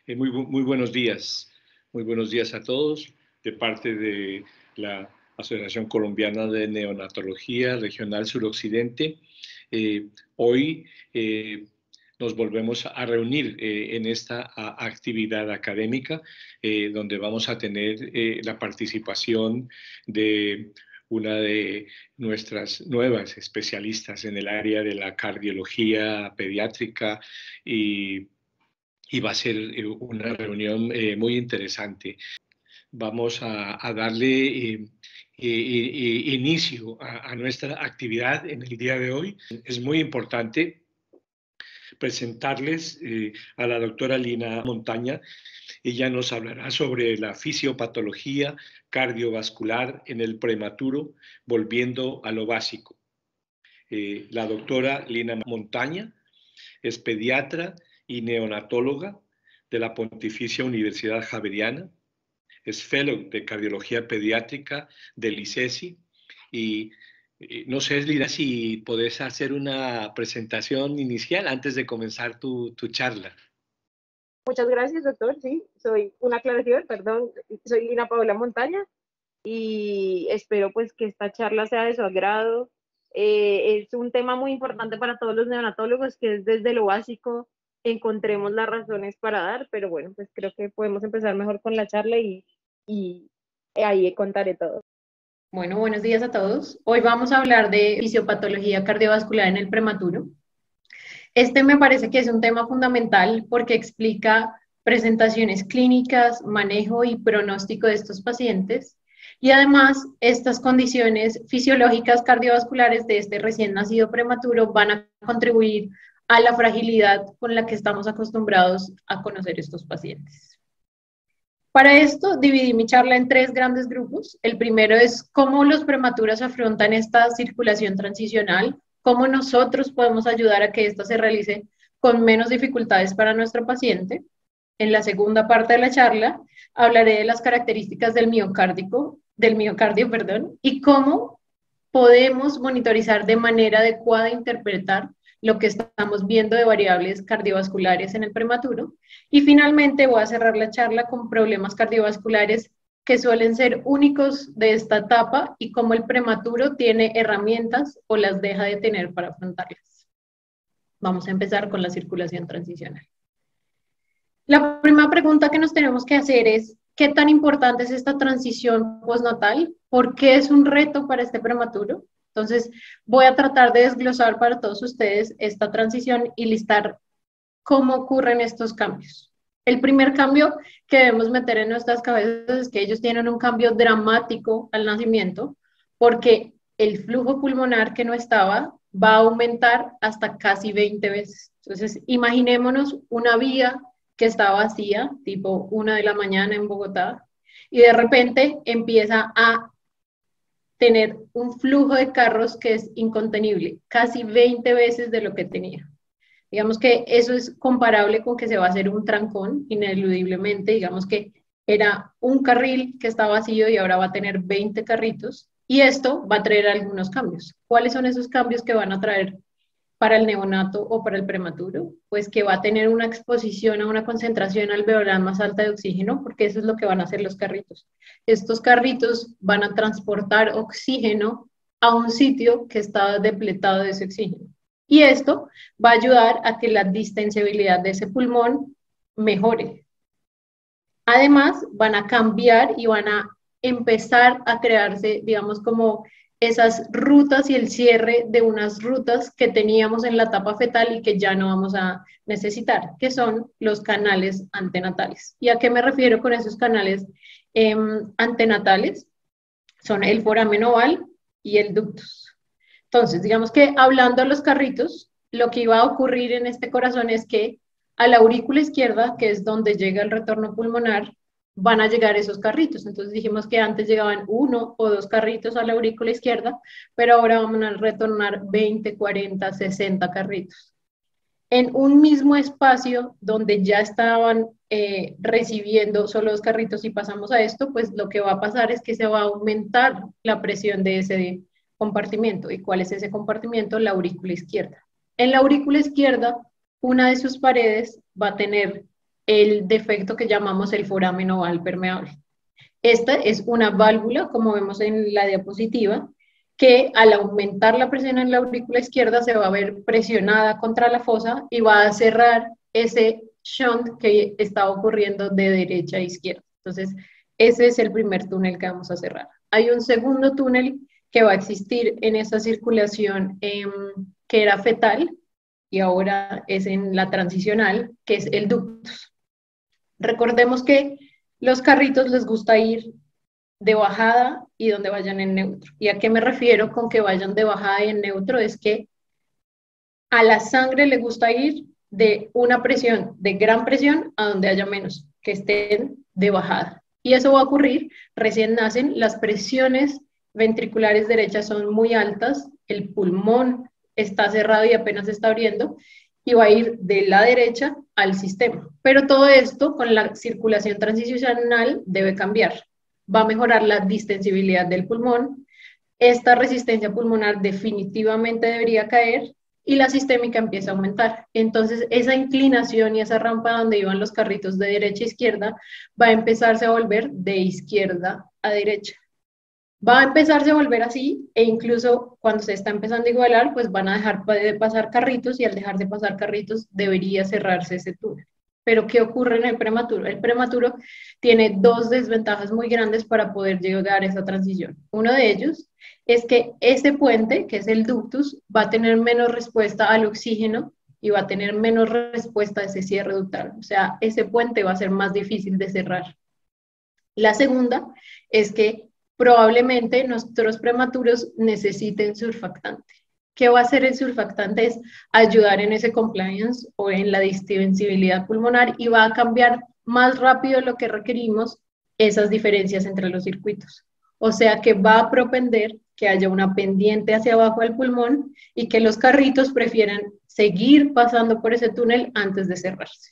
Muy buenos días a todos de parte de la Asociación Colombiana de Neonatología Regional Suroccidente. Hoy nos volvemos a reunir en esta actividad académica donde vamos a tener la participación de una de nuestras nuevas especialistas en el área de la cardiología pediátrica y va a ser una reunión muy interesante. Vamos a darle inicio a nuestra actividad en el día de hoy. Es muy importante presentarles a la doctora Lina Montaña. Ella nos hablará sobre la fisiopatología cardiovascular en el prematuro, volviendo a lo básico. La doctora Lina Montaña es pediatra y neonatóloga de la Pontificia Universidad Javeriana, es fellow de cardiología pediátrica del ICESI y no sé, Lina, si podés hacer una presentación inicial antes de comenzar tu charla. Muchas gracias, doctor. Sí, soy una aclaración, perdón, soy Lina Paola Montaña y espero pues que esta charla sea de su agrado. Es un tema muy importante para todos los neonatólogos, que es desde lo básico encontremos las razones para dar, pero bueno, pues creo que podemos empezar mejor con la charla y ahí contaré todo. Bueno, buenos días a todos. Hoy vamos a hablar de fisiopatología cardiovascular en el prematuro. Este me parece que es un tema fundamental porque explica presentaciones clínicas, manejo y pronóstico de estos pacientes. Y además, estas condiciones fisiológicas cardiovasculares de este recién nacido prematuro van a contribuir a la fragilidad con la que estamos acostumbrados a conocer estos pacientes. Para esto, dividí mi charla en 3 grandes grupos. El primero es cómo los prematuros afrontan esta circulación transicional, cómo nosotros podemos ayudar a que esta se realice con menos dificultades para nuestro paciente. En la segunda parte de la charla, hablaré de las características del miocardio, y cómo podemos monitorizar de manera adecuada e interpretar lo que estamos viendo de variables cardiovasculares en el prematuro. Y finalmente voy a cerrar la charla con problemas cardiovasculares que suelen ser únicos de esta etapa y cómo el prematuro tiene herramientas o las deja de tener para afrontarlas. Vamos a empezar con la circulación transicional. La primera pregunta que nos tenemos que hacer es, ¿qué tan importante es esta transición postnatal? ¿Por qué es un reto para este prematuro? Entonces, voy a tratar de desglosar para todos ustedes esta transición y listar cómo ocurren estos cambios. El primer cambio que debemos meter en nuestras cabezas es que ellos tienen un cambio dramático al nacimiento, porque el flujo pulmonar que no estaba va a aumentar hasta casi 20 veces. Entonces, imaginémonos una vía que está vacía, tipo 1 de la mañana en Bogotá, y de repente empieza a tener un flujo de carros que es incontenible, casi 20 veces de lo que tenía. Digamos que eso es comparable con que se va a hacer un trancón, ineludiblemente, digamos que era un carril que está vacío y ahora va a tener 20 carritos, y esto va a traer algunos cambios. ¿Cuáles son esos cambios que van a traer para el neonato o para el prematuro? Pues que va a tener una exposición a una concentración alveolar más alta de oxígeno, porque eso es lo que van a hacer los carritos. Estos carritos van a transportar oxígeno a un sitio que está depletado de ese oxígeno. Y esto va a ayudar a que la distensibilidad de ese pulmón mejore. Además, van a cambiar y van a empezar a crearse, digamos, como esas rutas y el cierre de unas rutas que teníamos en la etapa fetal y que ya no vamos a necesitar, que son los canales antenatales. ¿Y a qué me refiero con esos canales antenatales? Son el foramen oval y el ductus. Entonces, digamos que hablando de los carritos, lo que iba a ocurrir en este corazón es que a la aurícula izquierda, que es donde llega el retorno pulmonar, van a llegar esos carritos. Entonces dijimos que antes llegaban 1 o 2 carritos a la aurícula izquierda, pero ahora vamos a retornar 20, 40, 60 carritos. En un mismo espacio donde ya estaban recibiendo solo 2 carritos y pasamos a esto, pues lo que va a pasar es que se va a aumentar la presión de ese compartimiento. ¿Y cuál es ese compartimiento? La aurícula izquierda. En la aurícula izquierda, una de sus paredes va a tener el defecto que llamamos el foramen oval permeable. Esta es una válvula, como vemos en la diapositiva, que al aumentar la presión en la aurícula izquierda se va a ver presionada contra la fosa y va a cerrar ese shunt que está ocurriendo de derecha a izquierda. Entonces, ese es el primer túnel que vamos a cerrar. Hay un segundo túnel que va a existir en esa circulación que era fetal y ahora es en la transicional, que es el ductus. Recordemos que los carritos les gusta ir de bajada y donde vayan en neutro. ¿Y a qué me refiero con que vayan de bajada y en neutro? Es que a la sangre le gusta ir de una presión, de gran presión, a donde haya menos, que estén de bajada. Y eso va a ocurrir, recién nacen, las presiones ventriculares derechas son muy altas, el pulmón está cerrado y apenas se está abriendo, y va a ir de la derecha al sistema. Pero todo esto con la circulación transicional debe cambiar. Va a mejorar la distensibilidad del pulmón, esta resistencia pulmonar definitivamente debería caer y la sistémica empieza a aumentar. Entonces, esa inclinación y esa rampa donde iban los carritos de derecha a izquierda va a empezarse a volver de izquierda a derecha. Va a empezarse a volver así e incluso cuando se está empezando a igualar, pues van a dejar de pasar carritos y al dejar de pasar carritos debería cerrarse ese túnel. Pero ¿qué ocurre en el prematuro? El prematuro tiene dos desventajas muy grandes para poder llegar a esa transición. Uno de ellos es que ese puente, que es el ductus, va a tener menos respuesta al oxígeno y va a tener menos respuesta a ese cierre ductal. O sea, ese puente va a ser más difícil de cerrar. La segunda es que probablemente nuestros prematuros necesiten surfactante. ¿Qué va a hacer el surfactante? Es ayudar en ese compliance o en la distensibilidad pulmonar y va a cambiar más rápido lo que requerimos esas diferencias entre los circuitos. O sea que va a propender que haya una pendiente hacia abajo del pulmón y que los carritos prefieran seguir pasando por ese túnel antes de cerrarse.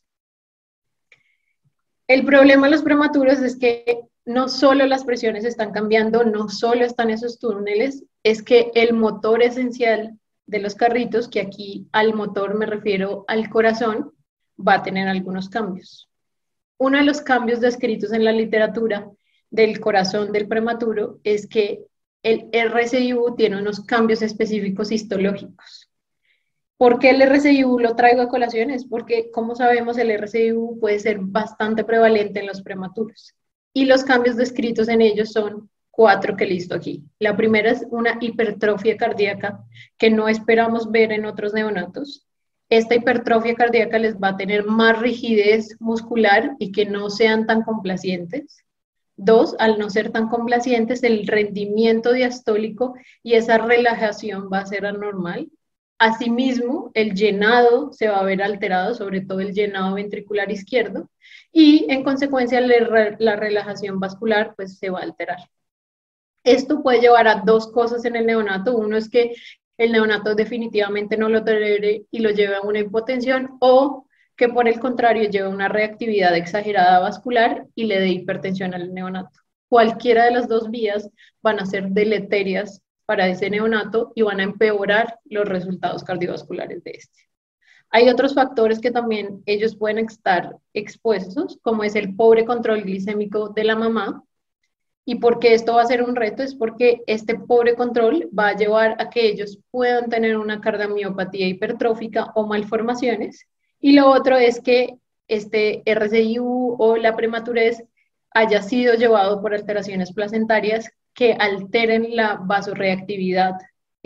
El problema de los prematuros es que no solo las presiones están cambiando, no solo están esos túneles, es que el motor esencial de los carritos, que aquí al motor me refiero al corazón, va a tener algunos cambios. Uno de los cambios descritos en la literatura del corazón del prematuro es que el RCIU tiene unos cambios específicos histológicos. ¿Por qué el RCIU lo traigo a colación? Es porque, como sabemos, el RCIU puede ser bastante prevalente en los prematuros. Y los cambios descritos en ellos son 4 que listo aquí. La primera es una hipertrofia cardíaca que no esperamos ver en otros neonatos. Esta hipertrofia cardíaca les va a tener más rigidez muscular y que no sean tan complacientes. 2, al no ser tan complacientes, el rendimiento diastólico y esa relajación va a ser anormal. Asimismo, el llenado se va a ver alterado, sobre todo el llenado ventricular izquierdo, y en consecuencia la relajación vascular pues, se va a alterar. Esto puede llevar a 2 cosas en el neonato. Uno es que el neonato definitivamente no lo tolere y lo lleve a una hipotensión, o que por el contrario lleve una reactividad exagerada vascular y le dé hipertensión al neonato. Cualquiera de las 2 vías van a ser deleterias para ese neonato y van a empeorar los resultados cardiovasculares de este. Hay otros factores que también ellos pueden estar expuestos, como es el pobre control glicémico de la mamá. ¿Y por qué esto va a ser un reto? Es porque este pobre control va a llevar a que ellos puedan tener una cardiomiopatía hipertrófica o malformaciones. Y lo otro es que este RCIU o la prematurez haya sido llevado por alteraciones placentarias que alteren la vasorreactividad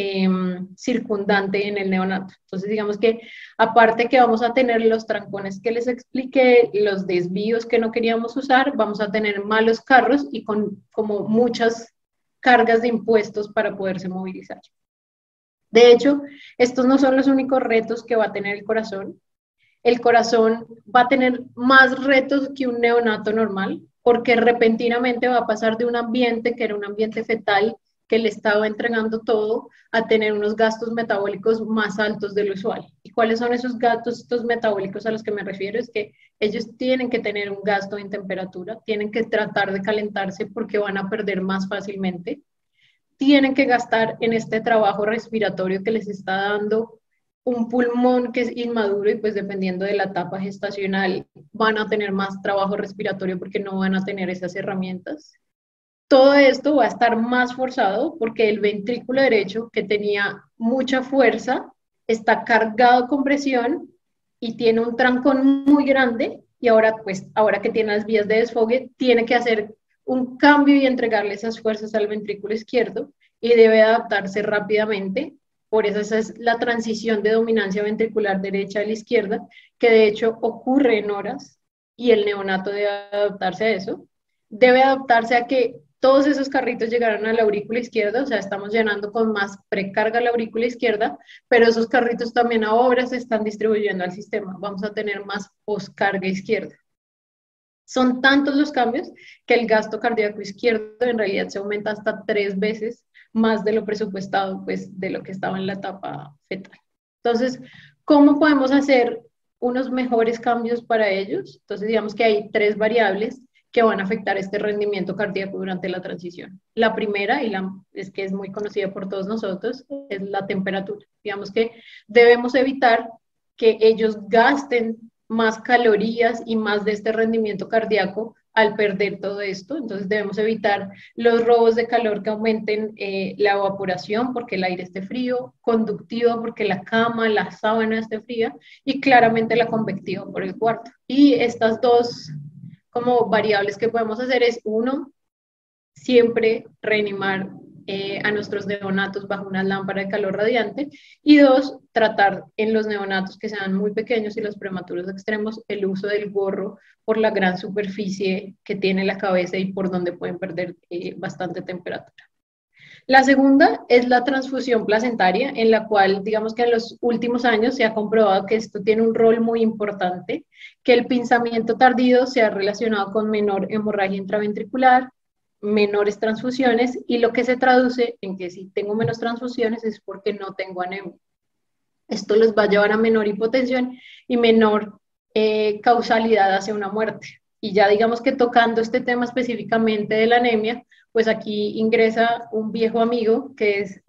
circundante en el neonato. Entonces, digamos que aparte que vamos a tener los trancones que les expliqué, los desvíos que no queríamos usar, vamos a tener malos carros y con como muchas cargas de impuestos para poderse movilizar. De hecho, estos no son los únicos retos que va a tener el corazón. El corazón va a tener más retos que un neonato normal, porque repentinamente va a pasar de un ambiente que era un ambiente fetal, que le estaba entregando todo, a tener unos gastos metabólicos más altos de lo usual. ¿Y cuáles son esos gastos metabólicos a los que me refiero? Es que ellos tienen que tener un gasto en temperatura, tienen que tratar de calentarse porque van a perder más fácilmente, tienen que gastar en este trabajo respiratorio que les está dando un pulmón que es inmaduro y pues dependiendo de la etapa gestacional van a tener más trabajo respiratorio porque no van a tener esas herramientas. Todo esto va a estar más forzado porque el ventrículo derecho, que tenía mucha fuerza, está cargado con presión y tiene un trancón muy grande, y ahora, pues, ahora que tiene las vías de desfogue, tiene que hacer un cambio y entregarle esas fuerzas al ventrículo izquierdo, y debe adaptarse rápidamente. Por eso esa es la transición de dominancia ventricular derecha a la izquierda, que de hecho ocurre en horas, y el neonato debe adaptarse a eso. Debe adaptarse a que todos esos carritos llegaron a la aurícula izquierda, o sea, estamos llenando con más precarga la aurícula izquierda, pero esos carritos también ahora se están distribuyendo al sistema. Vamos a tener más poscarga izquierda. Son tantos los cambios que el gasto cardíaco izquierdo en realidad se aumenta hasta 3 veces más de lo presupuestado, pues, de lo que estaba en la etapa fetal. Entonces, ¿cómo podemos hacer unos mejores cambios para ellos? Entonces, digamos que hay 3 variables que van a afectar este rendimiento cardíaco durante la transición. La primera, es que es muy conocida por todos nosotros, es la temperatura. Digamos que debemos evitar que ellos gasten más calorías y más de este rendimiento cardíaco al perder todo esto. Entonces debemos evitar los robos de calor que aumenten la evaporación porque el aire esté frío, conductivo porque la cama, la sábana esté fría, y claramente la convectiva por el cuarto. Y estas dos como variables que podemos hacer es, uno, siempre reanimar a nuestros neonatos bajo una lámpara de calor radiante, y 2, tratar en los neonatos que sean muy pequeños y los prematuros extremos el uso del gorro por la gran superficie que tiene la cabeza y por donde pueden perder bastante temperatura. La segunda es la transfusión placentaria, en la cual, digamos que en los últimos años se ha comprobado que esto tiene un rol muy importante, que el pinzamiento tardío se ha relacionado con menor hemorragia intraventricular, menores transfusiones, y lo que se traduce en que si tengo menos transfusiones es porque no tengo anemia. Esto les va a llevar a menor hipotensión y menor causalidad hacia una muerte. Y ya digamos que tocando este tema específicamente de la anemia, pues aquí ingresa un viejo amigo, que es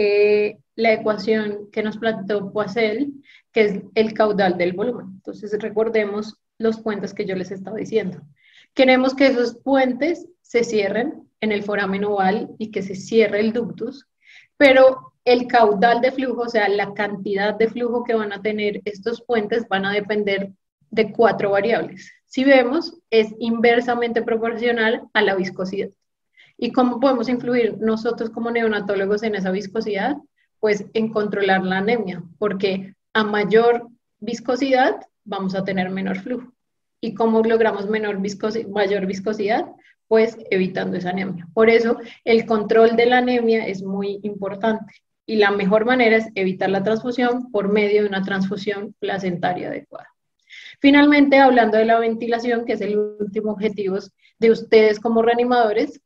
la ecuación que nos planteó Poiseuille, que es el caudal del volumen. Entonces recordemos los puentes que yo les estaba diciendo. Queremos que esos puentes se cierren en el foramen oval y que se cierre el ductus, pero el caudal de flujo, o sea, la cantidad de flujo que van a tener estos puentes, van a depender de 4 variables. Si vemos, es inversamente proporcional a la viscosidad. ¿Y cómo podemos influir nosotros como neonatólogos en esa viscosidad? Pues en controlar la anemia, porque a mayor viscosidad vamos a tener menor flujo. ¿Y cómo logramos mayor viscosidad? Pues evitando esa anemia. Por eso el control de la anemia es muy importante, y la mejor manera es evitar la transfusión por medio de una transfusión placentaria adecuada. Finalmente, hablando de la ventilación, que es el último objetivo de ustedes como reanimadores,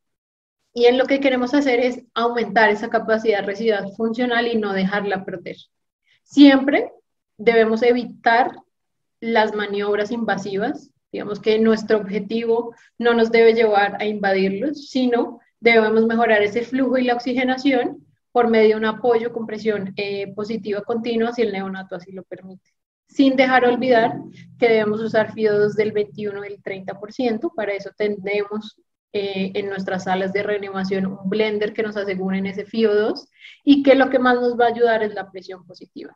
y en lo que queremos hacer es aumentar esa capacidad residual funcional y no dejarla perder. Siempre debemos evitar las maniobras invasivas. Digamos que nuestro objetivo no nos debe llevar a invadirlos, sino debemos mejorar ese flujo y la oxigenación por medio de un apoyo con presión positiva continua si el neonato así lo permite. Sin dejar olvidar que debemos usar FIO2 del 21 y el 30%. Para eso tendremos en nuestras salas de reanimación un blender que nos asegure en ese FIO2, y que lo que más nos va a ayudar es la presión positiva.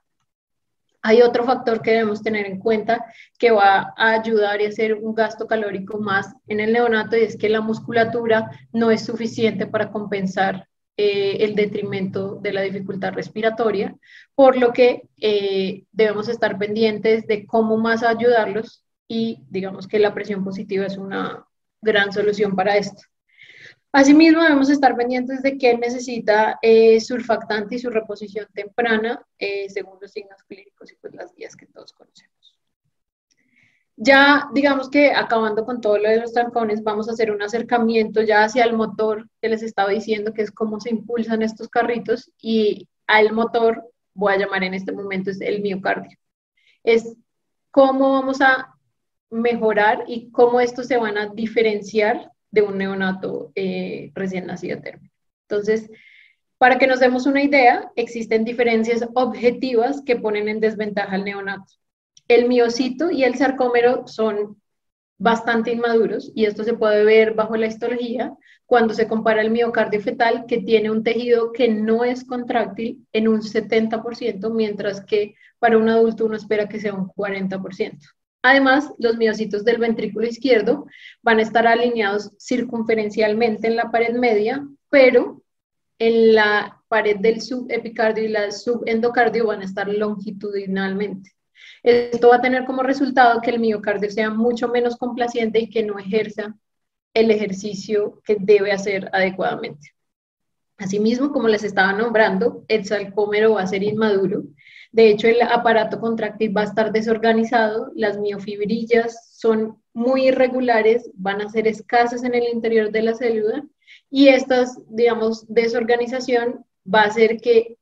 Hay otro factor que debemos tener en cuenta que va a ayudar y hacer un gasto calórico más en el neonato, y es que la musculatura no es suficiente para compensar el detrimento de la dificultad respiratoria, por lo que debemos estar pendientes de cómo más ayudarlos, y digamos que la presión positiva es una gran solución para esto. Asimismo, debemos estar pendientes de que necesita surfactante y su reposición temprana según los signos clínicos y pues las guías que todos conocemos. Ya, digamos que acabando con todo lo de los trancones, vamos a hacer un acercamiento ya hacia el motor que les estaba diciendo, que es cómo se impulsan estos carritos, y al motor voy a llamar en este momento es el miocardio. Es cómo vamos a mejorar y cómo estos se van a diferenciar de un neonato recién nacido término. Entonces, para que nos demos una idea, existen diferencias objetivas que ponen en desventaja al neonato. El miocito y el sarcómero son bastante inmaduros, y esto se puede ver bajo la histología cuando se compara el miocardio fetal, que tiene un tejido que no es contráctil en un 70%, mientras que para un adulto uno espera que sea un 40%. Además, los miocitos del ventrículo izquierdo van a estar alineados circunferencialmente en la pared media, pero en la pared del subepicardio y la subendocardio van a estar longitudinalmente. Esto va a tener como resultado que el miocardio sea mucho menos complaciente y que no ejerza el ejercicio que debe hacer adecuadamente. Asimismo, como les estaba nombrando, el sarcómero va a ser inmaduro. De hecho, el aparato contráctil va a estar desorganizado, las miofibrillas son muy irregulares, van a ser escasas en el interior de la célula, y esta, digamos, desorganización va a hacer que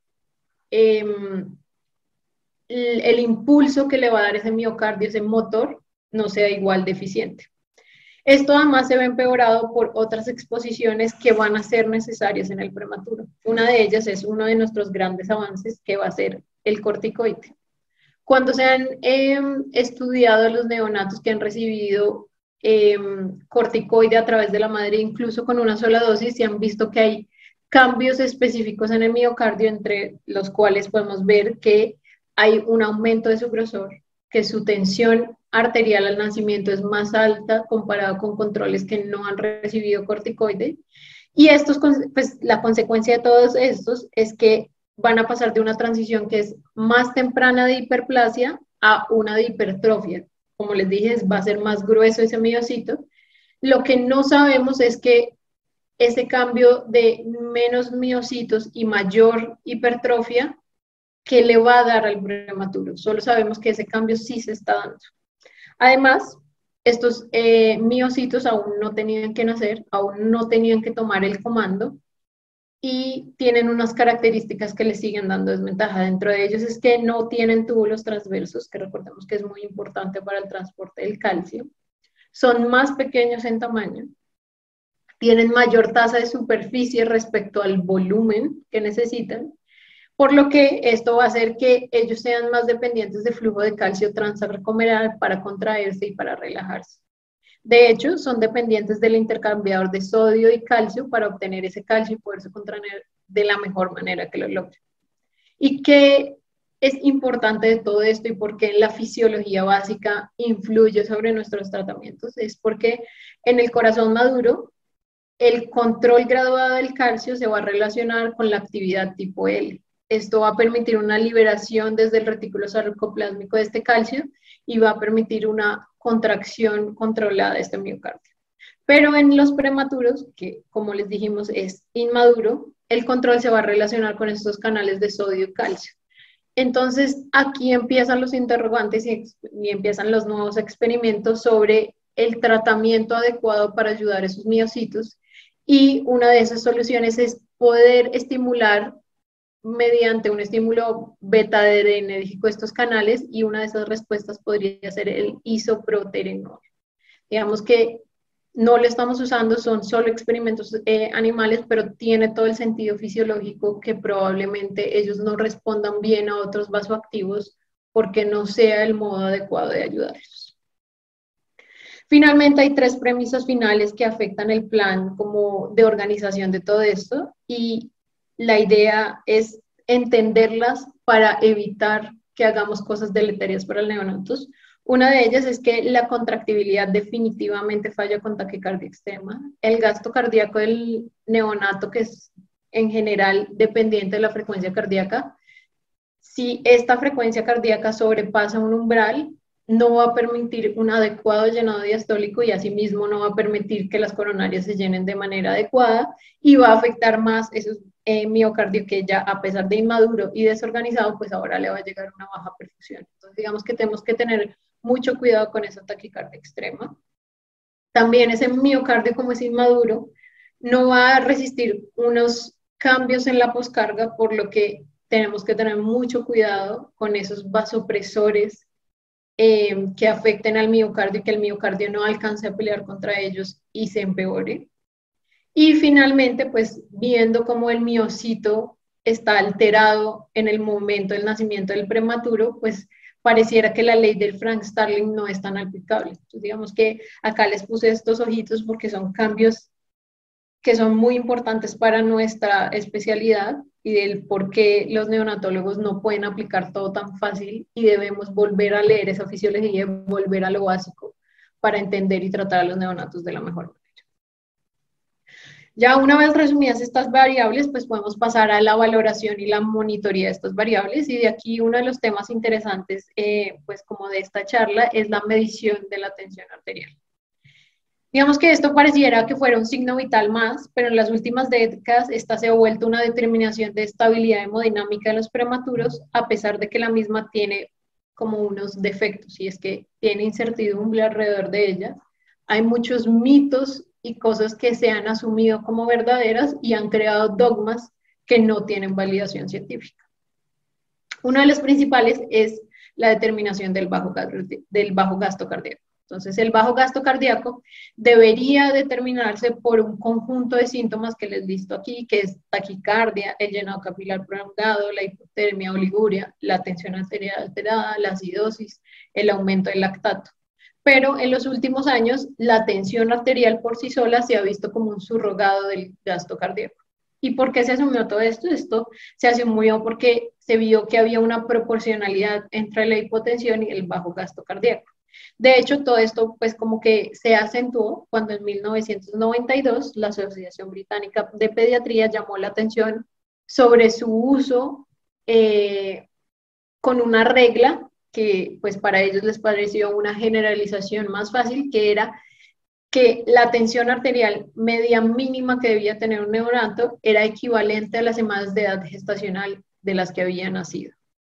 el impulso que le va a dar ese miocardio, ese motor, no sea igual de eficiente. Esto además se ve empeorado por otras exposiciones que van a ser necesarias en el prematuro. Una de ellas es uno de nuestros grandes avances, que va a ser el corticoide. Cuando se han estudiado los neonatos que han recibido corticoide a través de la madre, incluso con una sola dosis, se han visto que hay cambios específicos en el miocardio, entre los cuales podemos ver que hay un aumento de su grosor, que su tensión arterial al nacimiento es más alta comparado con controles que no han recibido corticoide. Y estos, pues, la consecuencia de todos estos es que van a pasar de una transición que es más temprana de hiperplasia a una de hipertrofia. Como les dije, va a ser más grueso ese miocito. Lo que no sabemos es que ese cambio de menos miocitos y mayor hipertrofia, ¿qué le va a dar al prematuro? Solo sabemos que ese cambio sí se está dando. Además, estos miocitos aún no tenían que nacer, aún no tenían que tomar el comando, y tienen unas características que les siguen dando desventaja. Dentro de ellos es que no tienen túbulos transversos, que recordemos que es muy importante para el transporte del calcio. Son más pequeños en tamaño, tienen mayor tasa de superficie respecto al volumen que necesitan, por lo que esto va a hacer que ellos sean más dependientes de flujo de calcio transarcomeral para contraerse y para relajarse. De hecho, son dependientes del intercambiador de sodio y calcio para obtener ese calcio y poderse contraer de la mejor manera que lo logren. ¿Y qué es importante de todo esto y por qué la fisiología básica influye sobre nuestros tratamientos? Es porque en el corazón maduro, el control graduado del calcio se va a relacionar con la actividad tipo L. Esto va a permitir una liberación desde el retículo sarcoplásmico de este calcio y va a permitir una contracción controlada de este miocardio. Pero en los prematuros, que como les dijimos es inmaduro, el control se va a relacionar con estos canales de sodio y calcio. Entonces aquí empiezan los interrogantes y empiezan los nuevos experimentos sobre el tratamiento adecuado para ayudar a esos miocitos, y una de esas soluciones es poder estimular mediante un estímulo beta-adrenérgico estos canales, y una de esas respuestas podría ser el isoproterenol. Digamos que no lo estamos usando, son solo experimentos animales, pero tiene todo el sentido fisiológico que probablemente ellos no respondan bien a otros vasoactivos porque no sea el modo adecuado de ayudarlos. Finalmente, hay tres premisas finales que afectan el plan como de organización de todo esto, y la idea es entenderlas para evitar que hagamos cosas deleterias para el neonatos. Una de ellas es que la contractibilidad definitivamente falla con taquicardia extrema. El gasto cardíaco del neonato, que es en general dependiente de la frecuencia cardíaca, si esta frecuencia cardíaca sobrepasa un umbral, no va a permitir un adecuado llenado diastólico, y asimismo no va a permitir que las coronarias se llenen de manera adecuada, y va a afectar más esos miocardio que ya, a pesar de inmaduro y desorganizado, pues ahora le va a llegar una baja perfusión. Entonces digamos que tenemos que tener mucho cuidado con esa taquicardia extrema. También ese miocardio, como es inmaduro, no va a resistir unos cambios en la poscarga, por lo que tenemos que tener mucho cuidado con esos vasopresores que afecten al miocardio y que el miocardio no alcance a pelear contra ellos y se empeore. Y finalmente, pues viendo cómo el miocito está alterado en el momento del nacimiento del prematuro, pues pareciera que la ley del Frank Starling no es tan aplicable. Entonces, digamos que acá les puse estos ojitos porque son cambios que son muy importantes para nuestra especialidad y del por qué los neonatólogos no pueden aplicar todo tan fácil y debemos volver a leer esa fisiología y volver a lo básico para entender y tratar a los neonatos de la mejor manera. Ya una vez resumidas estas variables, pues podemos pasar a la valoración y la monitoría de estas variables, y de aquí uno de los temas interesantes, pues como de esta charla, es la medición de la tensión arterial. Digamos que esto pareciera que fuera un signo vital más, pero en las últimas décadas esta se ha vuelto una determinación de estabilidad hemodinámica de los prematuros, a pesar de que la misma tiene como unos defectos, y es que tiene incertidumbre alrededor de ella. Hay muchos mitos y cosas que se han asumido como verdaderas y han creado dogmas que no tienen validación científica. Uno de los principales es la determinación del bajo gasto cardíaco. Entonces, el bajo gasto cardíaco debería determinarse por un conjunto de síntomas que les listo aquí, que es taquicardia, el llenado capilar prolongado, la hipotermia, oliguria, la tensión arterial alterada, la acidosis, el aumento del lactato. Pero en los últimos años, la tensión arterial por sí sola se ha visto como un subrogado del gasto cardíaco. ¿Y por qué se asumió todo esto? Esto se asumió porque se vio que había una proporcionalidad entre la hipotensión y el bajo gasto cardíaco. De hecho, todo esto pues como que se acentuó cuando en 1992 la Asociación Británica de Pediatría llamó la atención sobre su uso con una regla que pues para ellos les pareció una generalización más fácil, que era que la tensión arterial media mínima que debía tener un neonato era equivalente a las semanas de edad gestacional de las que había nacido.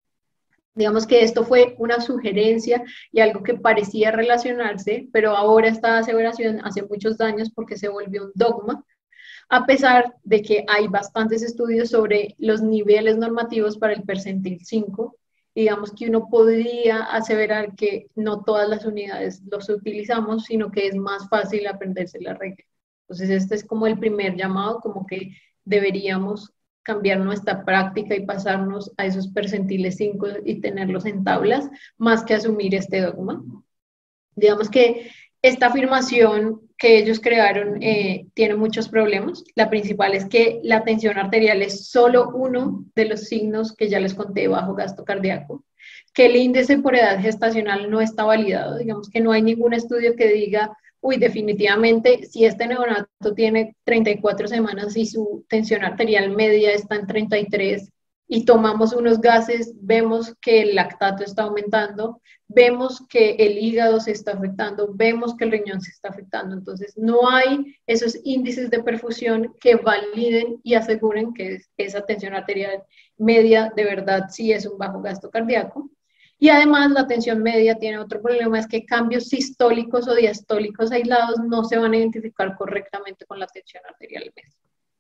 Digamos que esto fue una sugerencia y algo que parecía relacionarse, pero ahora esta aseveración hace muchos daños porque se volvió un dogma, a pesar de que hay bastantes estudios sobre los niveles normativos para el percentil 5. Digamos que uno podría aseverar que no todas las unidades los utilizamos, sino que es más fácil aprenderse la regla. Entonces este es como el primer llamado, como que deberíamos cambiar nuestra práctica y pasarnos a esos percentiles 5 y tenerlos en tablas, más que asumir este dogma. Digamos que esta afirmación que ellos crearon tiene muchos problemas. La principal es que la tensión arterial es solo uno de los signos que ya les conté bajo gasto cardíaco, que el índice por edad gestacional no está validado. Digamos que no hay ningún estudio que diga, uy, definitivamente, si este neonato tiene 34 semanas y su tensión arterial media está en 33 y tomamos unos gases, vemos que el lactato está aumentando, vemos que el hígado se está afectando, vemos que el riñón se está afectando. Entonces, no hay esos índices de perfusión que validen y aseguren que esa tensión arterial media de verdad sí es un bajo gasto cardíaco. Y además la tensión media tiene otro problema, es que cambios sistólicos o diastólicos aislados no se van a identificar correctamente con la tensión arterial media.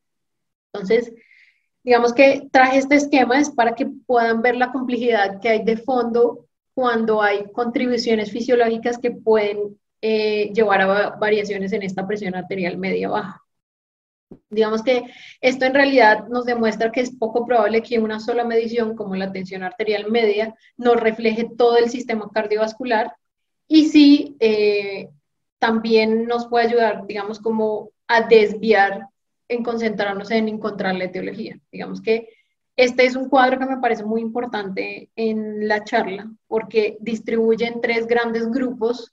Entonces, digamos que traje este esquema es para que puedan ver la complejidad que hay de fondo cuando hay contribuciones fisiológicas que pueden llevar a variaciones en esta presión arterial media-baja. Digamos que esto en realidad nos demuestra que es poco probable que una sola medición, como la tensión arterial media, nos refleje todo el sistema cardiovascular, y sí también nos puede ayudar, digamos, como a desviar en concentrarnos en encontrar la etiología. Digamos que este es un cuadro que me parece muy importante en la charla, porque distribuye en 3 grandes grupos,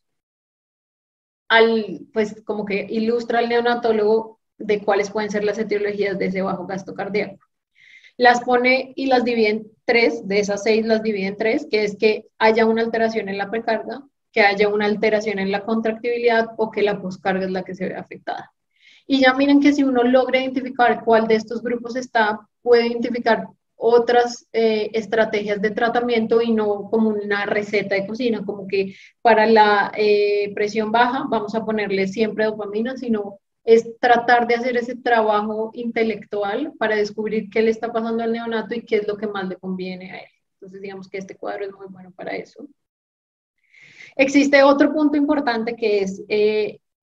pues como que ilustra al neonatólogo de cuáles pueden ser las etiologías de ese bajo gasto cardíaco. Las pone y las divide en 3, de esas 6 las divide en 3, que es que haya una alteración en la precarga, que haya una alteración en la contractibilidad o que la poscarga es la que se ve afectada. Y ya miren que si uno logra identificar cuál de estos grupos está, puede identificar otras estrategias de tratamiento y no como una receta de cocina, como que para la presión baja vamos a ponerle siempre dopamina, sino es tratar de hacer ese trabajo intelectual para descubrir qué le está pasando al neonato y qué es lo que más le conviene a él. Entonces digamos que este cuadro es muy bueno para eso. Existe otro punto importante que es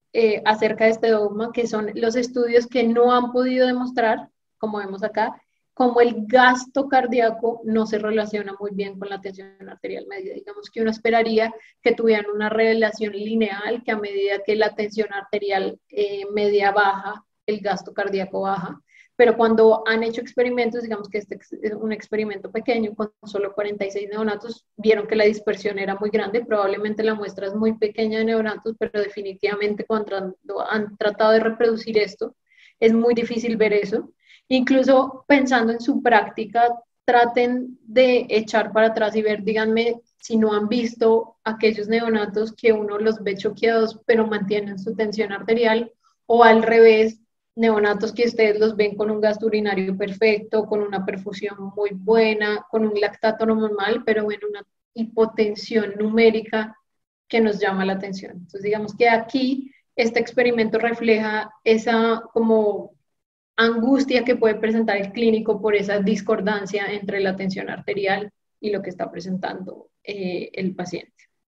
acerca de este dogma, que son los estudios que no han podido demostrar, como vemos acá, cómo el gasto cardíaco no se relaciona muy bien con la tensión arterial media. Digamos que uno esperaría que tuvieran una relación lineal, que a medida que la tensión arterial media baja, el gasto cardíaco baja. Pero cuando han hecho experimentos, digamos que este es un experimento pequeño, con solo 46 neonatos, vieron que la dispersión era muy grande, probablemente la muestra es muy pequeña de neonatos, pero definitivamente cuando han tratado de reproducir esto, es muy difícil ver eso. Incluso pensando en su práctica, traten de echar para atrás y ver, díganme si no han visto aquellos neonatos que uno los ve choqueados, pero mantienen su tensión arterial, o al revés, neonatos que ustedes los ven con un gasto urinario perfecto, con una perfusión muy buena, con un lactato normal, pero en una hipotensión numérica que nos llama la atención. Entonces, digamos que aquí este experimento refleja esa como angustia que puede presentar el clínico por esa discordancia entre la tensión arterial y lo que está presentando el paciente.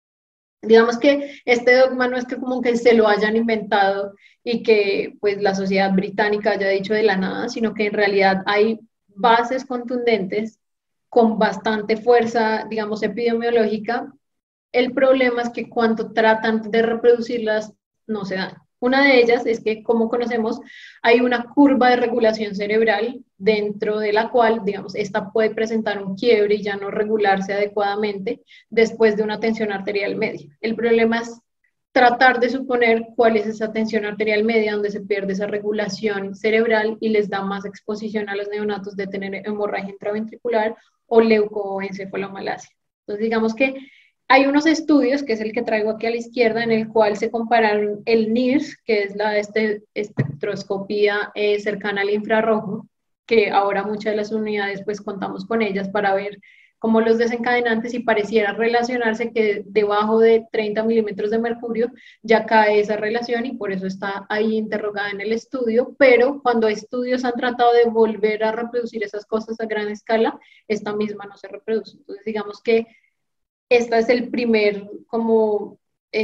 Digamos que este dogma no es que como que se lo hayan inventado y que pues la sociedad británica haya dicho de la nada, sino que en realidad hay bases contundentes con bastante fuerza, digamos, epidemiológica. El problema es que cuando tratan de reproducirlas no se dan. Una de ellas es que, como conocemos, hay una curva de regulación cerebral dentro de la cual, digamos, esta puede presentar un quiebre y ya no regularse adecuadamente después de una tensión arterial media. El problema es tratar de suponer cuál es esa tensión arterial media donde se pierde esa regulación cerebral y les da más exposición a los neonatos de tener hemorragia intraventricular o leucoencefalomalacia. Entonces, digamos que hay unos estudios, que es el que traigo aquí a la izquierda, en el cual se compararon el NIRS, que es la espectroscopía cercana al infrarrojo, que ahora muchas de las unidades pues contamos con ellas para ver cómo los desencadenantes, y pareciera relacionarse que debajo de 30 milímetros de mercurio ya cae esa relación y por eso está ahí interrogada en el estudio, pero cuando estudios han tratado de volver a reproducir esas cosas a gran escala, esta misma no se reproduce. Entonces digamos que esta es el primer, como,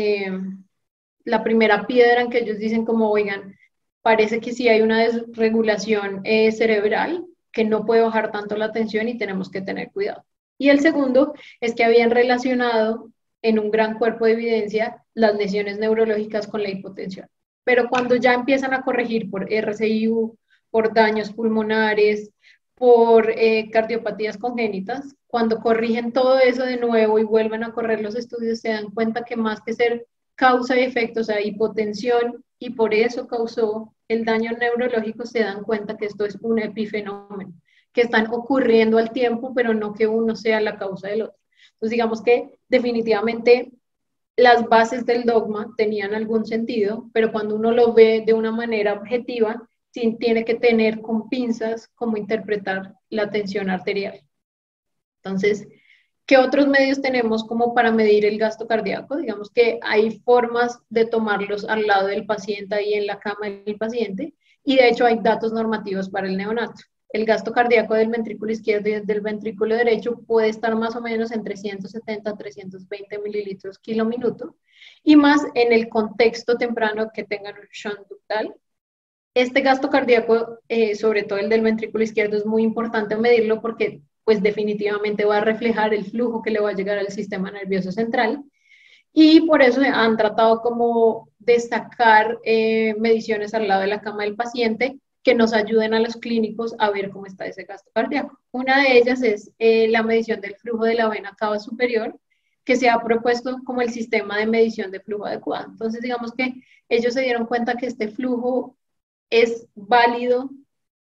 la primera piedra en que ellos dicen como, oigan, parece que sí hay una desregulación cerebral que no puede bajar tanto la tensión y tenemos que tener cuidado. Y el segundo es que habían relacionado en un gran cuerpo de evidencia las lesiones neurológicas con la hipotensión. Pero cuando ya empiezan a corregir por RCIU, por daños pulmonares, por cardiopatías congénitas, cuando corrigen todo eso de nuevo y vuelven a correr los estudios, se dan cuenta que más que ser causa y efecto, o sea, hipotensión, y por eso causó el daño neurológico, se dan cuenta que esto es un epifenómeno, que están ocurriendo al tiempo, pero no que uno sea la causa del otro. Entonces, digamos que definitivamente las bases del dogma tenían algún sentido, pero cuando uno lo ve de una manera objetiva, sí tiene que tener con pinzas cómo interpretar la tensión arterial. Entonces, ¿qué otros medios tenemos como para medir el gasto cardíaco? Digamos que hay formas de tomarlos al lado del paciente, ahí en la cama del paciente, y de hecho hay datos normativos para el neonato. El gasto cardíaco del ventrículo izquierdo y del ventrículo derecho puede estar más o menos entre 170 a 320 mililitros kilo minuto, y más en el contexto temprano que tengan un shunt ductal. Este gasto cardíaco, sobre todo el del ventrículo izquierdo, es muy importante medirlo porque pues definitivamente va a reflejar el flujo que le va a llegar al sistema nervioso central, y por eso han tratado como de sacar mediciones al lado de la cama del paciente que nos ayuden a los clínicos a ver cómo está ese gasto cardíaco. Una de ellas es la medición del flujo de la vena cava superior, que se ha propuesto como el sistema de medición de flujo adecuado. Entonces digamos que ellos se dieron cuenta que este flujo es válido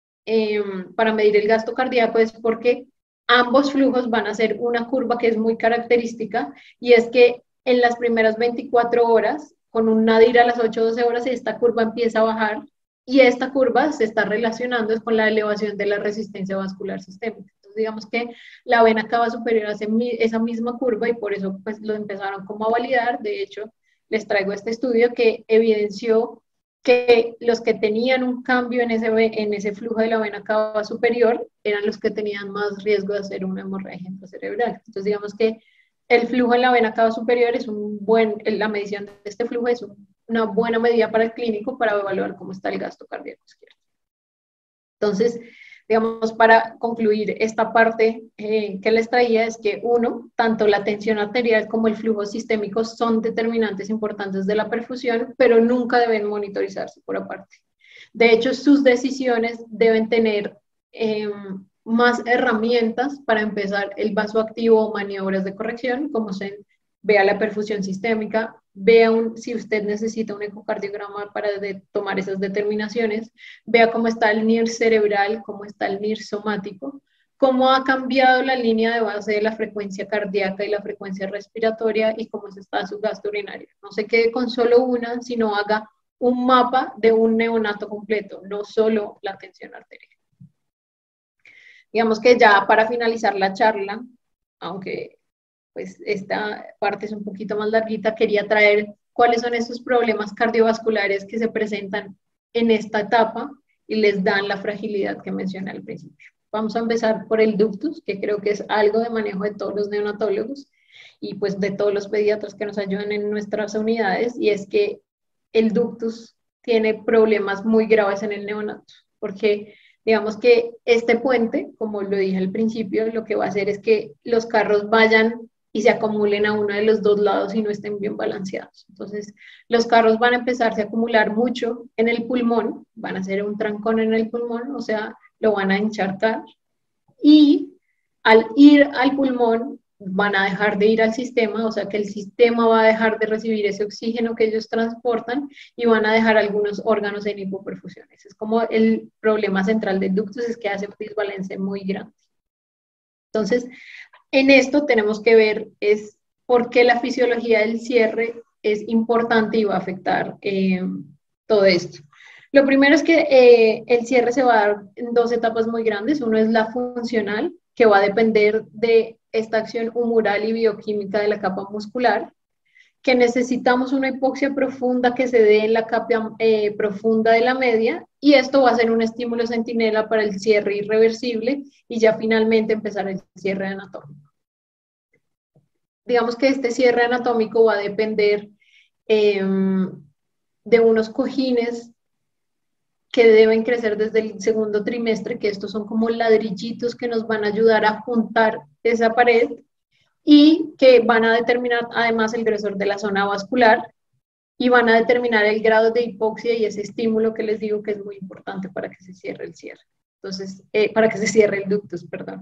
para medir el gasto cardíaco, es porque ambos flujos van a ser una curva que es muy característica, y es que en las primeras 24 horas, con un nadir a las 8 o 12 horas, esta curva empieza a bajar, y esta curva se está relacionando con la elevación de la resistencia vascular sistémica. Entonces, digamos que la vena cava superior hace esa misma curva, y por eso pues lo empezaron como a validar. De hecho, les traigo este estudio que evidenció que los que tenían un cambio en ese flujo de la vena cava superior eran los que tenían más riesgo de hacer una hemorragia intracerebral. Entonces, digamos que el flujo en la vena cava superior es la medición de este flujo es una buena medida para el clínico para evaluar cómo está el gasto cardíaco izquierdo. Entonces, Digamos, para concluir esta parte que les traía, es que uno, tanto la tensión arterial como el flujo sistémico son determinantes importantes de la perfusión, pero nunca deben monitorizarse por aparte. De hecho, sus decisiones deben tener más herramientas para empezar el vasoactivo o maniobras de corrección, como se vea la perfusión sistémica, vea si usted necesita un ecocardiograma para tomar esas determinaciones, vea cómo está el NIR cerebral, cómo está el NIR somático, cómo ha cambiado la línea de base de la frecuencia cardíaca y la frecuencia respiratoria y cómo está su gasto urinario. No se quede con solo una, sino haga un mapa de un neonato completo, no solo la tensión arterial. Digamos que ya para finalizar la charla, aunque pues esta parte es un poquito más larguita, quería traer cuáles son estos problemas cardiovasculares que se presentan en esta etapa y les dan la fragilidad que mencioné al principio. Vamos a empezar por el ductus, que creo que es algo de manejo de todos los neonatólogos y pues de todos los pediatras que nos ayudan en nuestras unidades, y es que el ductus tiene problemas muy graves en el neonato, porque digamos que este puente, como lo dije al principio, lo que va a hacer es que los carros vayan y se acumulen a uno de los dos lados y no estén bien balanceados. Entonces, los carros van a empezarse a acumular mucho en el pulmón, van a hacer un trancón en el pulmón, o sea, lo van a encharcar, y al ir al pulmón van a dejar de ir al sistema, o sea que el sistema va a dejar de recibir ese oxígeno que ellos transportan y van a dejar algunos órganos en hipoperfusión. Ese es como el problema central del ductus, es que hace un desbalance muy grande. Entonces, en esto tenemos que ver es por qué la fisiología del cierre es importante y va a afectar todo esto. Lo primero es que el cierre se va a dar en dos etapas muy grandes. Uno es la funcional, que va a depender de esta acción humoral y bioquímica de la capa muscular, que necesitamos una hipoxia profunda que se dé en la capa profunda de la media, y esto va a ser un estímulo centinela para el cierre irreversible y ya finalmente empezar el cierre anatómico. Digamos que este cierre anatómico va a depender de unos cojines que deben crecer desde el segundo trimestre, que estos son como ladrillitos que nos van a ayudar a juntar esa pared y que van a determinar además el grosor de la zona vascular y van a determinar el grado de hipoxia y ese estímulo que les digo que es muy importante para que se cierre el cierre. Entonces, para que se cierre el ductus, perdón.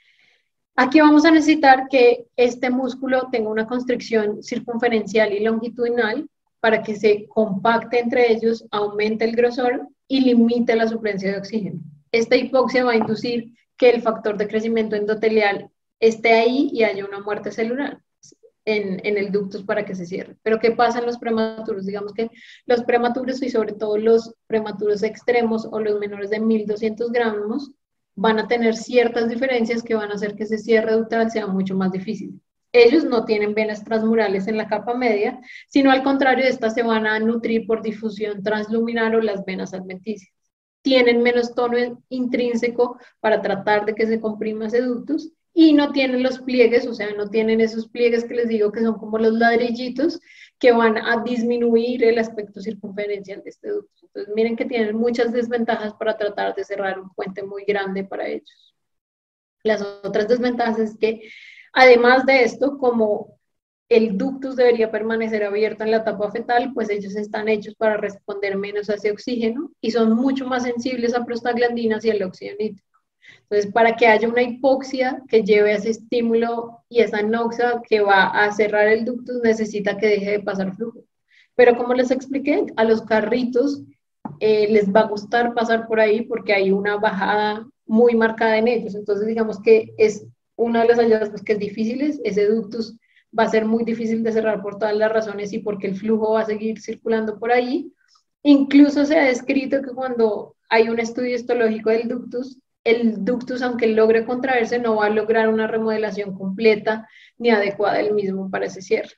Aquí vamos a necesitar que este músculo tenga una constricción circunferencial y longitudinal para que se compacte entre ellos, aumente el grosor y limite la suplencia de oxígeno. Esta hipoxia va a inducir que el factor de crecimiento endotelial esté ahí y haya una muerte celular en el ductus para que se cierre. Pero ¿qué pasa en los prematuros? Digamos que los prematuros y sobre todo los prematuros extremos o los menores de 1200 gramos van a tener ciertas diferencias que van a hacer que ese cierre ductal sea mucho más difícil. Ellos no tienen venas transmurales en la capa media, sino al contrario, estas se van a nutrir por difusión transluminar o las venas adventicias. Tienen menos tono intrínseco para tratar de que se comprima ese ductus y no tienen los pliegues, o sea, no tienen esos pliegues que les digo que son como los ladrillitos que van a disminuir el aspecto circunferencial de este ductus. Entonces, miren que tienen muchas desventajas para tratar de cerrar un puente muy grande para ellos. Las otras desventajas es que además de esto, como el ductus debería permanecer abierto en la etapa fetal, pues ellos están hechos para responder menos a ese oxígeno y son mucho más sensibles a prostaglandinas y al óxido nítrico. Entonces, para que haya una hipoxia que lleve a ese estímulo y esa noxa que va a cerrar el ductus, necesita que deje de pasar flujo. Pero como les expliqué, a los carritos les va a gustar pasar por ahí porque hay una bajada muy marcada en ellos. Entonces, digamos que es una de las hallazgos que es difícil, ese ductus va a ser muy difícil de cerrar por todas las razones y porque el flujo va a seguir circulando por ahí. Incluso se ha descrito que cuando hay un estudio histológico del ductus, el ductus, aunque logre contraerse, no va a lograr una remodelación completa ni adecuada del mismo para ese cierre.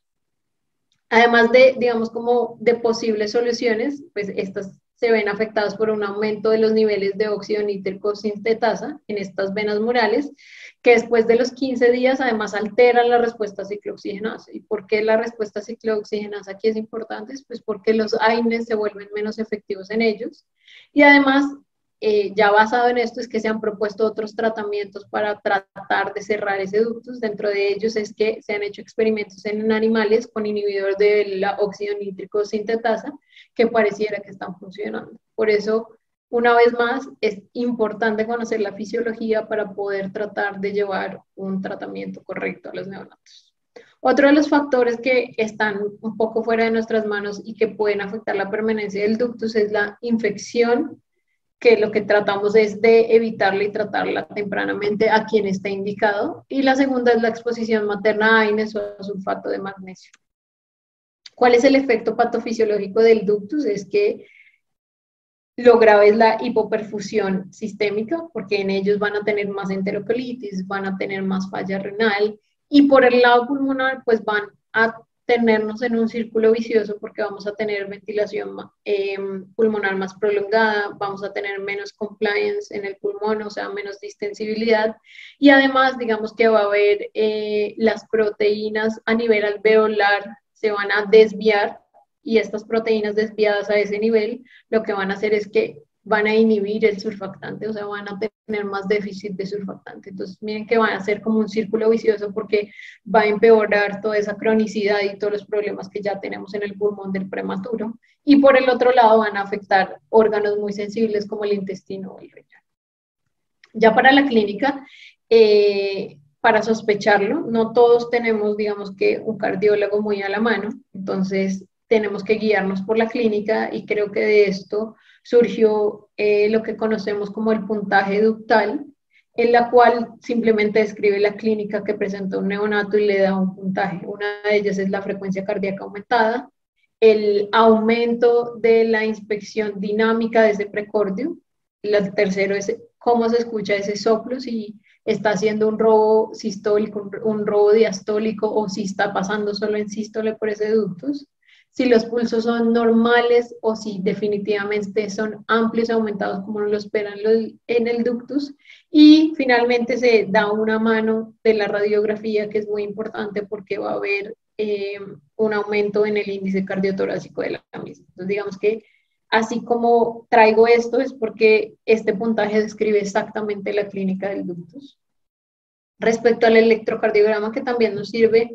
Además de, digamos, como de posibles soluciones, pues estas se ven afectadas por un aumento de los niveles de óxido nítrico sintetasa en estas venas murales, que después de los 15 días además alteran la respuesta ciclooxigenasa. ¿Y por qué la respuesta ciclooxigenasa aquí es importante? Pues porque los AINES se vuelven menos efectivos en ellos y además ya basado en esto es que se han propuesto otros tratamientos para tratar de cerrar ese ductus. Dentro de ellos es que se han hecho experimentos en animales con inhibidor de la óxido nítrico sintetasa que pareciera que están funcionando. Por eso, una vez más, es importante conocer la fisiología para poder tratar de llevar un tratamiento correcto a los neonatos. Otro de los factores que están un poco fuera de nuestras manos y que pueden afectar la permanencia del ductus es la infección, que lo que tratamos es de evitarla y tratarla tempranamente a quien está indicado. Y la segunda es la exposición materna a AINES o a sulfato de magnesio. ¿Cuál es el efecto patofisiológico del ductus? Es que lo grave es la hipoperfusión sistémica, porque en ellos van a tener más enterocolitis, van a tener más falla renal, y por el lado pulmonar, pues van a tenernos en un círculo vicioso porque vamos a tener ventilación pulmonar más prolongada, vamos a tener menos compliance en el pulmón, o sea, menos distensibilidad, y además, digamos que va a haber las proteínas a nivel alveolar se van a desviar, y estas proteínas desviadas a ese nivel, lo que van a hacer es que van a inhibir el surfactante, o sea, van a tener más déficit de surfactante. Entonces, miren que van a ser como un círculo vicioso porque va a empeorar toda esa cronicidad y todos los problemas que ya tenemos en el pulmón del prematuro. Y por el otro lado van a afectar órganos muy sensibles como el intestino o el riñón. Ya para la clínica, para sospecharlo, no todos tenemos, digamos que, un cardiólogo muy a la mano, entonces tenemos que guiarnos por la clínica y creo que de esto surgió lo que conocemos como el puntaje ductal, en la cual simplemente describe la clínica que presenta un neonato y le da un puntaje. Una de ellas es la frecuencia cardíaca aumentada, el aumento de la inspección dinámica de ese precordio, el tercero es cómo se escucha ese soplo, si está haciendo un robo sistólico, un robo diastólico o si está pasando solo en sístole por ese ductus, si los pulsos son normales o si definitivamente son amplios y aumentados como lo esperan en el ductus. Y finalmente se da una mano de la radiografía, que es muy importante porque va a haber un aumento en el índice cardiotorácico de la misma. Entonces, digamos que así como traigo esto es porque este puntaje describe exactamente la clínica del ductus. Respecto al electrocardiograma, que también nos sirve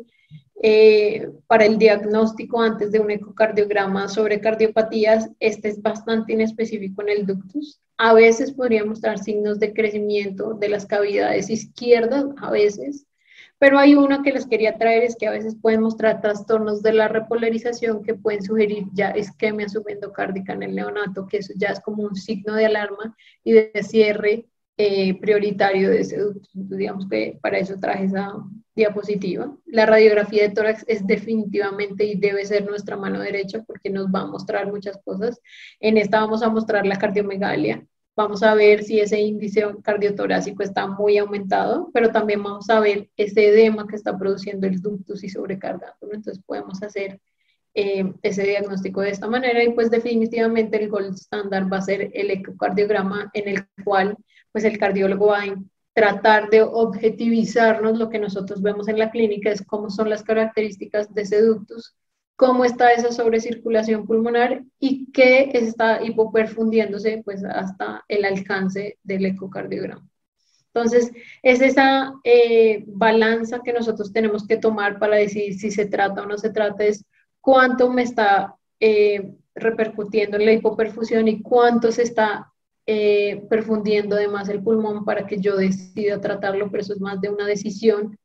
para el diagnóstico antes de un ecocardiograma sobre cardiopatías, este es bastante inespecífico en el ductus. A veces podría mostrar signos de crecimiento de las cavidades izquierdas, a veces, pero hay una que les quería traer, es que a veces pueden mostrar trastornos de la repolarización que pueden sugerir ya isquemia subendocárdica en el neonato, que eso ya es como un signo de alarma y de cierre prioritario de ese ductus. Entonces, digamos que para eso traje esa diapositiva. La radiografía de tórax es definitivamente y debe ser nuestra mano derecha porque nos va a mostrar muchas cosas. En esta vamos a mostrar la cardiomegalia. Vamos a ver si ese índice cardiotorácico está muy aumentado, pero también vamos a ver ese edema que está produciendo el ductus y sobrecargándolo. Entonces podemos hacer ese diagnóstico de esta manera y pues definitivamente el gold standard va a ser el ecocardiograma, en el cual pues el cardiólogo va a tratar de objetivizarnos lo que nosotros vemos en la clínica, es cómo son las características de ese ductus, cómo está esa sobrecirculación pulmonar y qué está hipoperfundiéndose pues hasta el alcance del ecocardiograma. Entonces, es esa balanza que nosotros tenemos que tomar para decidir si se trata o no se trata, es cuánto me está repercutiendo en la hipoperfusión y cuánto se está perfundiendo además el pulmón para que yo decida tratarlo, pero eso es más de una decisión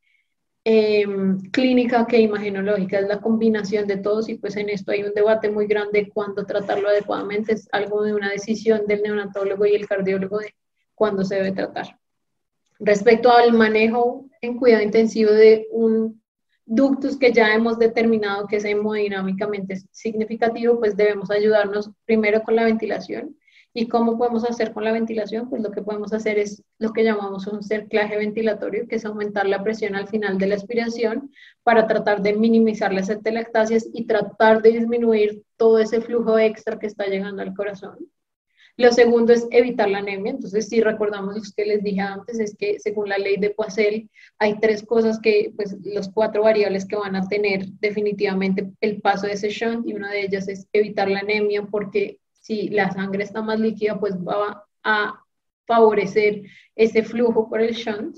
clínica que imagenológica, es la combinación de todos y pues en esto hay un debate muy grande cuándo tratarlo adecuadamente, es algo de una decisión del neonatólogo y el cardiólogo de cuándo se debe tratar. Respecto al manejo en cuidado intensivo de un ductus que ya hemos determinado que es hemodinámicamente significativo, pues debemos ayudarnos primero con la ventilación. ¿Y cómo podemos hacer con la ventilación? Pues lo que podemos hacer es lo que llamamos un cerclaje ventilatorio, que es aumentar la presión al final de la aspiración para tratar de minimizar las atelectasias y tratar de disminuir todo ese flujo extra que está llegando al corazón. Lo segundo es evitar la anemia. Entonces, si recordamos lo que les dije antes, es que según la ley de Poiseuille, hay tres cosas que, pues, los 4 variables que van a tener definitivamente el paso de ese shunt, y una de ellas es evitar la anemia, porque si la sangre está más líquida, pues va a favorecer ese flujo por el shunt.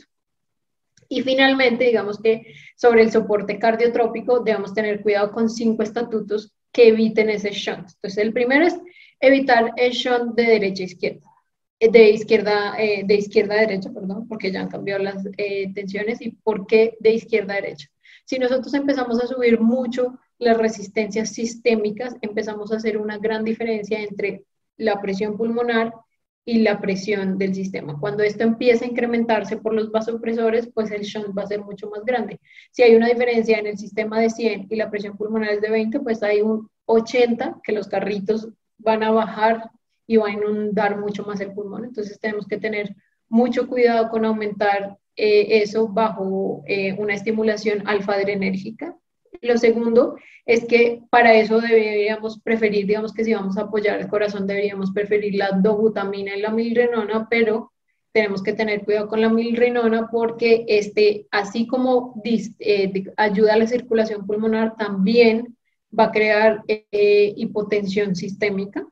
Y finalmente, digamos que sobre el soporte cardiotrópico debemos tener cuidado con 5 estatutos que eviten ese shunt. Entonces, el primero es evitar el shunt de derecha a izquierda. De izquierda a derecha, perdón, porque ya han cambiado las tensiones. ¿Y por qué de izquierda a derecha? Si nosotros empezamos a subir mucho las resistencias sistémicas, empezamos a hacer una gran diferencia entre la presión pulmonar y la presión del sistema. Cuando esto empieza a incrementarse por los vasopresores, pues el shunt va a ser mucho más grande. Si hay una diferencia en el sistema de 100 y la presión pulmonar es de 20, pues hay un 80 que los carritos van a bajar y va a inundar mucho más el pulmón. Entonces tenemos que tener mucho cuidado con aumentar eso bajo una estimulación alfa-adrenérgica. Lo segundo es que para eso deberíamos preferir, digamos que si vamos a apoyar el corazón, deberíamos preferir la dobutamina y la milrinona, pero tenemos que tener cuidado con la milrinona porque así como ayuda a la circulación pulmonar, también va a crear hipotensión sistémica.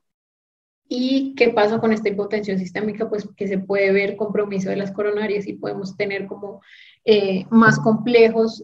¿Y qué pasa con esta hipotensión sistémica? Pues que se puede ver compromiso de las coronarias y podemos tener como más complejos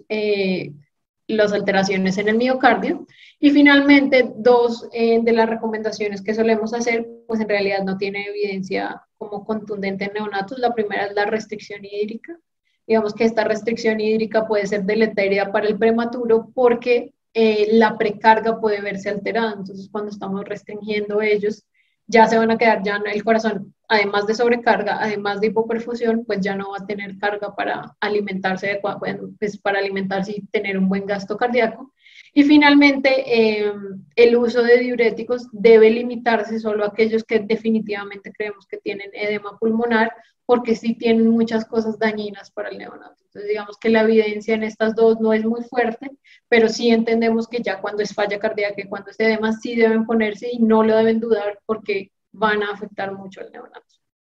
las alteraciones en el miocardio. Y finalmente, 2 de las recomendaciones que solemos hacer, pues en realidad no tiene evidencia como contundente en neonatos. La primera es la restricción hídrica. Digamos que esta restricción hídrica puede ser deletérea para el prematuro porque la precarga puede verse alterada. Entonces, cuando estamos restringiendo ellos, ya se van a quedar, ya el corazón, además de sobrecarga, además de hipoperfusión, pues ya no va a tener carga para alimentarse, pues para alimentarse y tener un buen gasto cardíaco. Y finalmente, el uso de diuréticos debe limitarse solo a aquellos que definitivamente creemos que tienen edema pulmonar, porque sí tienen muchas cosas dañinas para el neonato. Entonces, digamos que la evidencia en estas dos no es muy fuerte, pero sí entendemos que ya cuando es falla cardíaca y cuando es edema sí deben ponerse y no lo deben dudar porque van a afectar mucho al neonato.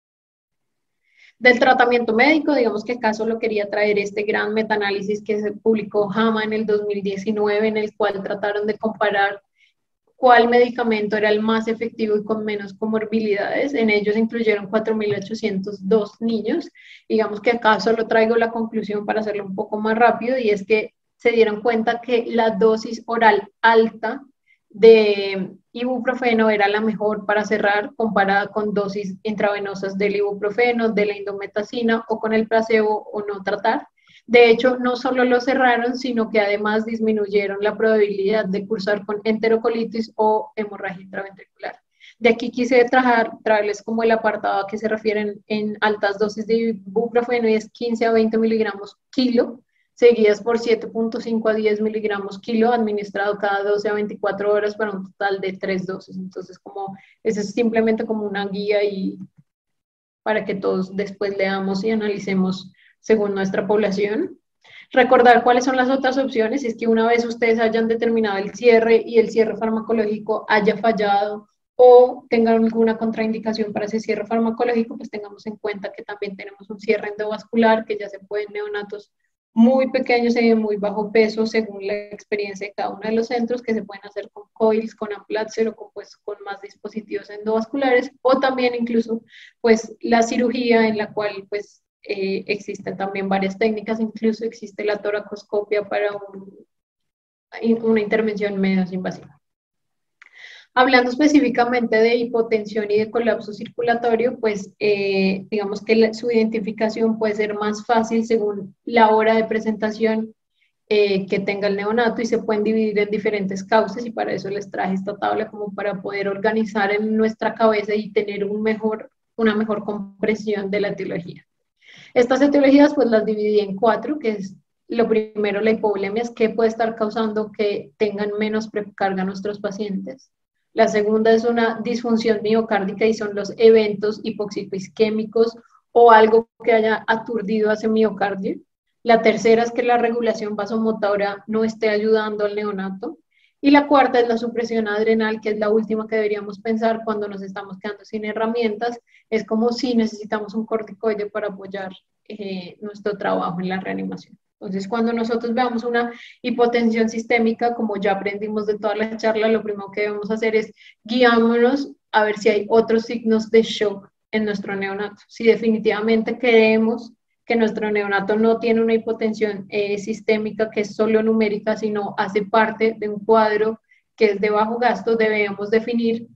Del tratamiento médico, digamos que acá solo quería traer este gran metaanálisis que se publicó JAMA en el 2019, en el cual trataron de comparar cuál medicamento era el más efectivo y con menos comorbilidades. En ellos incluyeron 4.802 niños. Digamos que acá solo traigo la conclusión para hacerlo un poco más rápido, y es que se dieron cuenta que la dosis oral alta de ibuprofeno era la mejor para cerrar comparada con dosis intravenosas del ibuprofeno, de la indometacina o con el placebo o no tratar. De hecho, no solo lo cerraron, sino que además disminuyeron la probabilidad de cursar con enterocolitis o hemorragia intraventricular. De aquí quise traerles como el apartado a que se refieren en altas dosis de ibuprofeno, y es 15 a 20 miligramos kilo, seguidas por 7.5 a 10 miligramos kilo, administrado cada 12 a 24 horas para un total de 3 dosis. Entonces, eso es simplemente como una guía y para que todos después leamos y analicemos según nuestra población. Recordar cuáles son las otras opciones, si es que una vez ustedes hayan determinado el cierre y el cierre farmacológico haya fallado o tengan alguna contraindicación para ese cierre farmacológico, pues tengamos en cuenta que también tenemos un cierre endovascular que ya se puede en neonatos muy pequeños y de muy bajo peso, según la experiencia de cada uno de los centros, que se pueden hacer con coils, con Amplatzer o con más dispositivos endovasculares, o también incluso pues la cirugía, en la cual pues existen también varias técnicas, incluso existe la toracoscopia para una intervención menos invasiva. Hablando específicamente de hipotensión y de colapso circulatorio, pues digamos que su identificación puede ser más fácil según la hora de presentación que tenga el neonato, y se pueden dividir en diferentes causas, y para eso les traje esta tabla como para poder organizar en nuestra cabeza y tener una mejor comprensión de la etiología. Estas etiologías pues las dividí en 4, que es lo primero, la hipovolemia, es que puede estar causando que tengan menos precarga nuestros pacientes. La segunda es una disfunción miocárdica y son los eventos hipoxicoisquémicos o algo que haya aturdido a ese miocardio. La tercera es que la regulación vasomotora no esté ayudando al neonato. Y la cuarta es la supresión adrenal, que es la última que deberíamos pensar cuando nos estamos quedando sin herramientas. Es como si necesitamos un corticoide para apoyar nuestro trabajo en la reanimación. Entonces, cuando nosotros veamos una hipotensión sistémica, como ya aprendimos de toda la charla, lo primero que debemos hacer es guiarnos a ver si hay otros signos de shock en nuestro neonato. Si definitivamente creemos que nuestro neonato no tiene una hipotensión sistémica que es solo numérica, sino hace parte de un cuadro que es de bajo gasto, debemos definir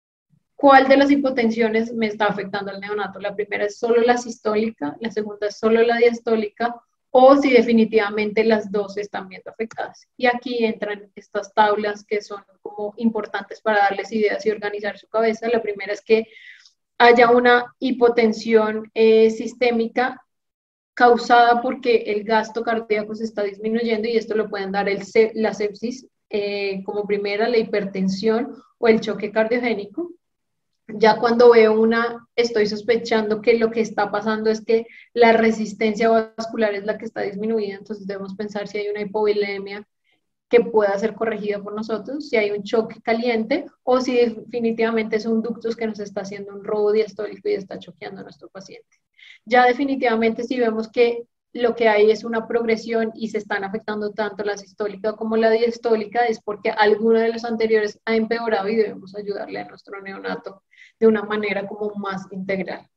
cuál de las hipotensiones me está afectando al neonato. La primera es solo la sistólica, la segunda es solo la diastólica, o si definitivamente las dos están viendo afectadas. Y aquí entran estas tablas que son como importantes para darles ideas y organizar su cabeza. La primera es que haya una hipotensión sistémica causada porque el gasto cardíaco se está disminuyendo, y esto lo pueden dar la sepsis como primera, la hipertensión o el choque cardiogénico. Ya cuando veo estoy sospechando que lo que está pasando es que la resistencia vascular es la que está disminuida, entonces debemos pensar si hay una hipovolemia que pueda ser corregida por nosotros, si hay un choque caliente o si definitivamente es un ductus que nos está haciendo un robo diastólico y está choqueando a nuestro paciente. Ya definitivamente si vemos que lo que hay es una progresión y se están afectando tanto la sistólica como la diastólica, es porque alguno de los anteriores ha empeorado y debemos ayudarle a nuestro neonato de una manera como más integral.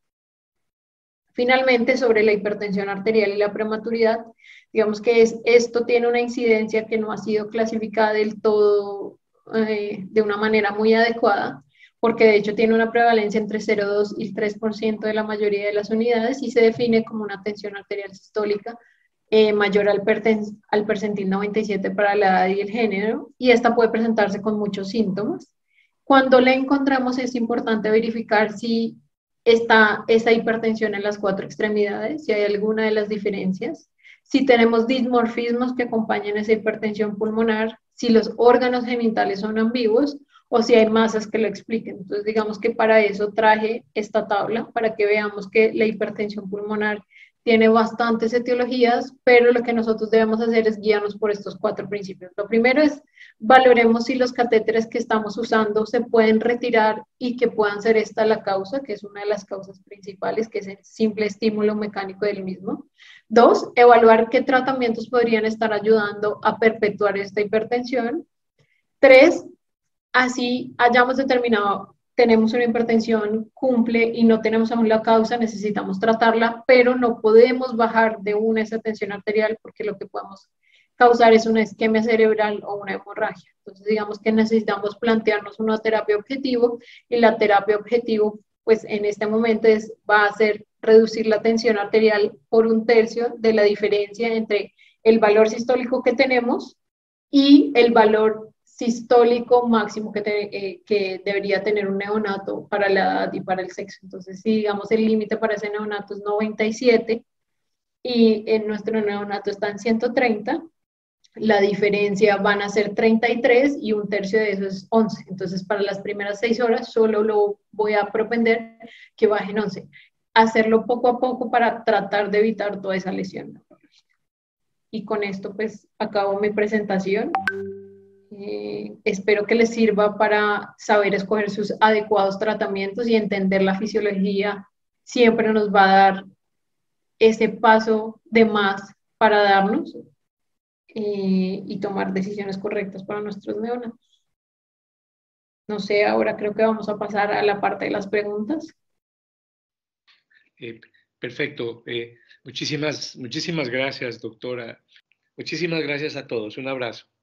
Finalmente, sobre la hipertensión arterial y la prematuridad, digamos que esto tiene una incidencia que no ha sido clasificada del todo de una manera muy adecuada, porque de hecho tiene una prevalencia entre 0,2 y 3% de la mayoría de las unidades y se define como una tensión arterial sistólica mayor al percentil 97 para la edad y el género, y esta puede presentarse con muchos síntomas. Cuando la encontramos es importante verificar si está esa hipertensión en las 4 extremidades, si hay alguna de las diferencias, si tenemos dismorfismos que acompañan esa hipertensión pulmonar, si los órganos genitales son ambiguos o si hay masas que lo expliquen. Entonces, digamos que para eso traje esta tabla, para que veamos que la hipertensión pulmonar tiene bastantes etiologías, pero lo que nosotros debemos hacer es guiarnos por estos 4 principios. Lo primero es valoremos si los catéteres que estamos usando se pueden retirar y que puedan ser esta la causa, que es una de las causas principales, que es el simple estímulo mecánico del mismo. 2, evaluar qué tratamientos podrían estar ayudando a perpetuar esta hipertensión. 3, así hayamos determinado, tenemos una hipertensión, cumple y no tenemos aún la causa, necesitamos tratarla, pero no podemos bajar de una esa tensión arterial porque lo que podemos causar es una isquemia cerebral o una hemorragia. Entonces, digamos que necesitamos plantearnos una terapia objetivo, y la terapia objetivo, pues en este momento va a ser reducir la tensión arterial por 1/3 de la diferencia entre el valor sistólico que tenemos y el valor sistólico máximo que debería tener un neonato para la edad y para el sexo. Entonces, si digamos el límite para ese neonato es 97 y en nuestro neonato está en 130, la diferencia van a ser 33 y 1/3 de eso es 11. Entonces, para las primeras 6 horas solo lo voy a propender que baje en 11. Hacerlo poco a poco para tratar de evitar toda esa lesión. Y con esto pues acabo mi presentación. Espero que les sirva para saber escoger sus adecuados tratamientos, y entender la fisiología siempre nos va a dar ese paso de más para darnos y tomar decisiones correctas para nuestros neonatos. No sé, ahora creo que vamos a pasar a la parte de las preguntas. Perfecto. Muchísimas gracias, doctora. Muchísimas gracias a todos. Un abrazo.